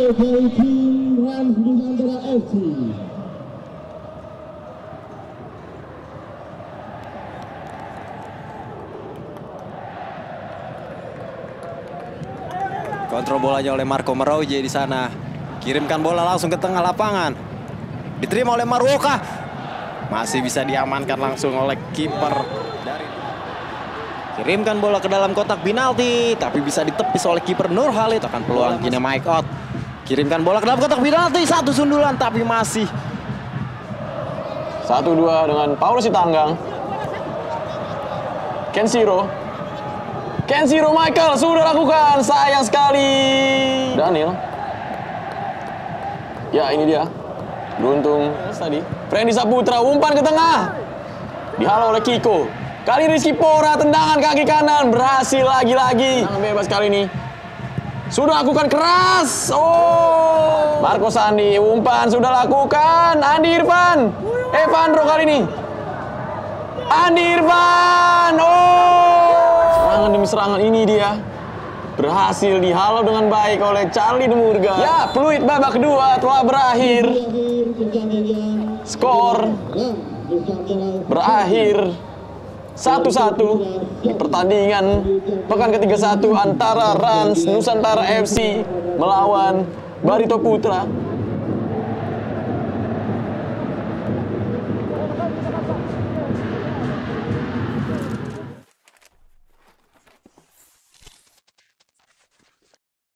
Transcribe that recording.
dari tim Rans Nusantara FC. Kontrol bolanya oleh Marco Maroje di sana. Kirimkan bola langsung ke tengah lapangan. Diterima oleh Maruoka. Masih bisa diamankan langsung oleh kiper. Kirimkan bola ke dalam kotak penalti, tapi bisa ditepis oleh kiper Nur Khalid. Akan peluang kini Mike Out. Kirimkan bola ke dalam kotak penalti, satu sundulan tapi masih 1-2 dengan Paulus Sitanggang. Kenshiro Michael sudah lakukan, sayang sekali. Daniel. Ya, ini dia. Beruntung tadi. Frendy Saputra umpan ke tengah. Dihalau oleh Kiko. Kali Rizky Pora, tendangan kaki kanan, berhasil lagi-lagi. Tendangan bebas kali ini. Sudah lakukan keras. Oh. Marco Sandi umpan sudah lakukan. Andi Irfan. Evandro kali ini. Andi Irfan. Oh. Serangan demi serangan ini dia berhasil dihalau dengan baik oleh Charlie Demurga. Ya, peluit babak kedua telah berakhir. Skor berakhir 1-1 di pertandingan pekan ke-31 antara Rans Nusantara FC melawan Barito Putra.